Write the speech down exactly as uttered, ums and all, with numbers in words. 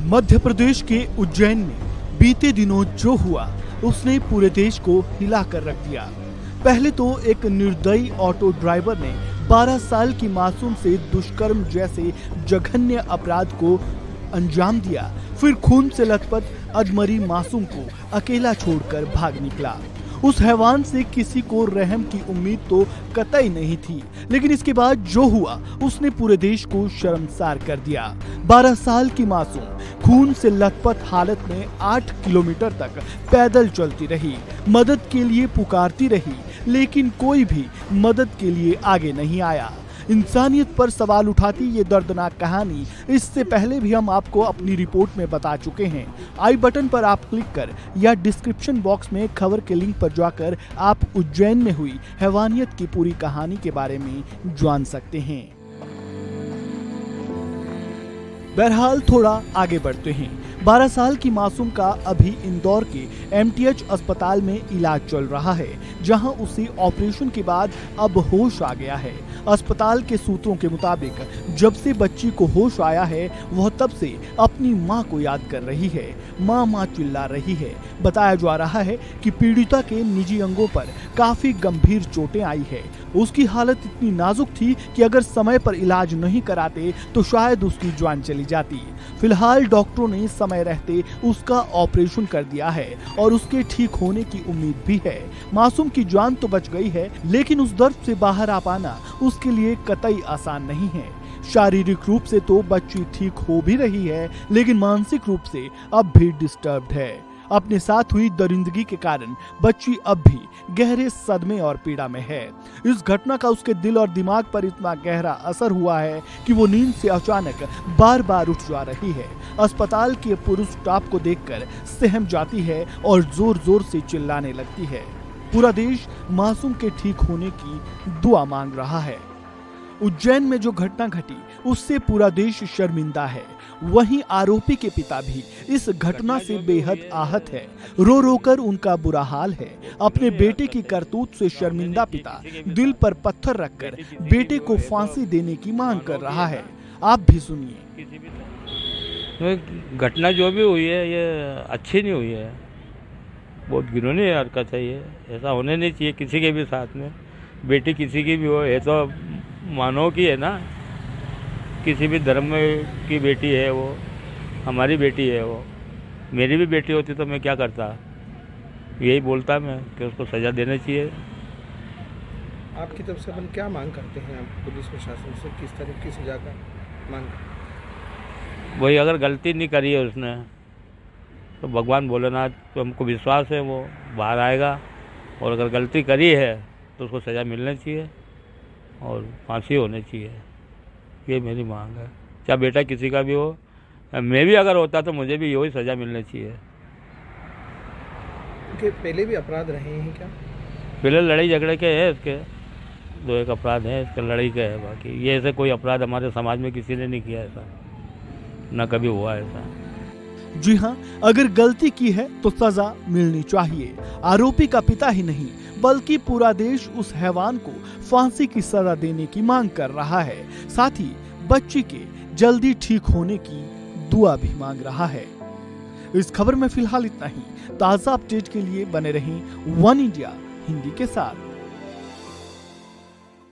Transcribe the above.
मध्य प्रदेश के उज्जैन में बीते दिनों जो हुआ उसने पूरे देश को हिला कर रख दिया। पहले तो एक निर्दयी ऑटो ड्राइवर ने बारह साल की मासूम से दुष्कर्म जैसे जघन्य अपराध को अंजाम दिया, फिर खून से लथपथ अधमरी मासूम को अकेला छोड़कर भाग निकला। उस हैवान से किसी को रहम की उम्मीद तो कतई नहीं थी, लेकिन इसके बाद जो हुआ उसने पूरे देश को शर्मसार कर दिया। बारह साल की मासूम खून से लथपथ हालत में आठ किलोमीटर तक पैदल चलती रही, मदद के लिए पुकारती रही, लेकिन कोई भी मदद के लिए आगे नहीं आया। इंसानियत पर सवाल उठाती ये दर्दनाक कहानी इससे पहले भी हम आपको अपनी रिपोर्ट में बता चुके हैं। आई बटन पर आप क्लिक कर या डिस्क्रिप्शन बॉक्स में खबर के लिंक पर जाकर आप उज्जैन में हुई हैवानियत की पूरी कहानी के बारे में जान सकते हैं। बहरहाल थोड़ा आगे बढ़ते हैं। बारह साल की मासूम का अभी इंदौर के एम टी एच अस्पताल में इलाज चल रहा है, जहां उसे ऑपरेशन के बाद अब होश आ गया है। अस्पताल के सूत्रों के मुताबिक जब से बच्ची को होश आया है वह तब से अपनी मां को याद कर रही है, मां मां चिल्ला रही है। बताया जा रहा है कि पीड़िता के निजी अंगों पर काफी गंभीर चोटें आई है। उसकी हालत इतनी नाजुक थी कि अगर समय पर इलाज नहीं कराते तो शायद उसकी जान चली जाती। फिलहाल डॉक्टरों ने समय रहते उसका ऑपरेशन कर दिया है और उसके ठीक होने की उम्मीद भी है। मासूम की जान तो बच गई है, लेकिन उस दर्द से बाहर आ पाना उसके लिए कतई आसान नहीं है। शारीरिक रूप से तो बच्ची ठीक हो भी रही है, लेकिन मानसिक रूप से अब भी डिस्टर्ब्ड है। अपने साथ हुई दरिंदगी के कारण बच्ची अब भी गहरे सदमे और पीड़ा में है। इस घटना का उसके दिल और दिमाग पर इतना गहरा असर हुआ है कि वो नींद से अचानक बार बार उठ जा रही है। अस्पताल के पुरुष स्टाफ को देखकर सहम जाती है और जोर जोर से चिल्लाने लगती है। पूरा देश मासूम के ठीक होने की दुआ मांग रहा है। उज्जैन में जो घटना घटी उससे पूरा देश शर्मिंदा है। वहीं आरोपी के पिता भी इस घटना से बेहद आहत है। रो रो कर उनका बुरा हाल है। अपने बेटे की करतूत से शर्मिंदा पिता दिल पर पत्थर रखकर बेटे को फांसी देने की मांग कर रहा है। आप भी सुनिए। घटना जो भी हुई है ये अच्छी नहीं हुई है, बहुत घिनौनी हरकत है ये। ऐसा होने नहीं चाहिए किसी के भी साथ में। बेटी किसी की भी हो, ये तो मानव की है ना, किसी भी धर्म की बेटी है वो, हमारी बेटी है वो। मेरी भी बेटी होती तो मैं क्या करता, यही बोलता मैं कि उसको सज़ा देना चाहिए। आपकी तरफ से अपन क्या मांग करते हैं आप पुलिस प्रशासन से, किस तरह की सज़ा का मांग? वही अगर गलती नहीं करी है उसने तो भगवान भोलेनाथ तो हमको विश्वास है वो बाहर आएगा, और अगर गलती करी है तो उसको सज़ा मिलनी चाहिए और फांसी होनी चाहिए। ये मेरी मांग है। चाहे बेटा किसी का भी हो, मैं भी अगर होता तो मुझे भी यही सज़ा मिलनी चाहिए। कि पहले भी अपराध रहे हैं क्या? पहले लड़ाई झगड़े के है, इसके दो एक अपराध है, इसके लड़ाई के है। बाकी ये ऐसे कोई अपराध हमारे समाज में किसी ने नहीं किया ऐसा, ना कभी हुआ ऐसा। जी हाँ, अगर गलती की है तो सजा मिलनी चाहिए। आरोपी का पिता ही नहीं बल्कि पूरा देश उस हैवान को फांसी की सजा देने की मांग कर रहा है। साथ ही बच्ची के जल्दी ठीक होने की दुआ भी मांग रहा है। इस खबर में फिलहाल इतना ही। ताजा अपडेट के लिए बने रहें वन इंडिया हिंदी के साथ।